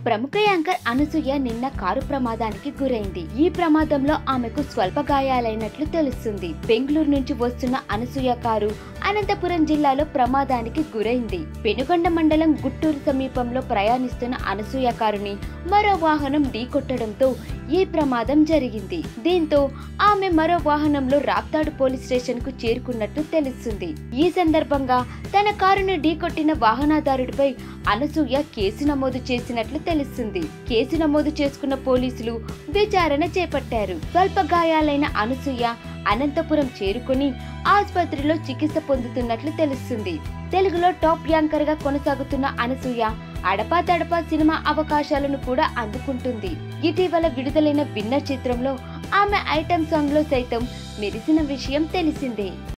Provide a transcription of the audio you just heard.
ప్రముఖ యాంకర్ అనసూయ నిన్న కారు ప్రమాదానికి గురైంది. ఈ ప్రమాదంలో ఆమెకు స్వల్ప గాయాలైనట్లు తెలుస్తుంది. బెంగళూరు నుంచి వస్తున్న అనసూయ కారు అనంతపురం జిల్లాలో ప్రమాదానికి గురైంది. పెనుగొండ మండలం గుట్టూరు సమీపంలో ప్రయాణిస్తున్న అనసూయ కారుని మరో వాహనం ఢీకొట్టడంతో ఈ ప్రమాదం జరిగింది. దీంతో ఆమె మరో వాహనంలో రాప్తాడు పోలీస్ స్టేషన్ కు చేరుకున్నట్లు తెలుస్తుంది. ఈ సందర్భంగా తన కారును ఢీకొట్టిన వాహనదారుడిపై అనసూయ కేసు నమోదు చేసినట్లు తెలుస్తుంది. కేసు నమోదు చేసుకున్న పోలీసులు విచారణ చేపట్టారు. స్వల్ప గాయాలైన అనసూయ అనంతపురం చేరుకుని ఆసుపత్రిలో చికిత్స పొందుతున్నట్లు తెలుస్తుంది. తెలుగులో టాప్ యాంకర్ గా కొనసాగుతున్న అనసూయ అడపాదడపా సినిమా అవకాశాలను కూడా అందుకుంటుంది. ఇటీవల విడుదలైన విన్నర్ చిత్రంలో ఆమె ఐటెం సాంగ్ లో సైతం మెరిసిన విషయం తెలిసిందే.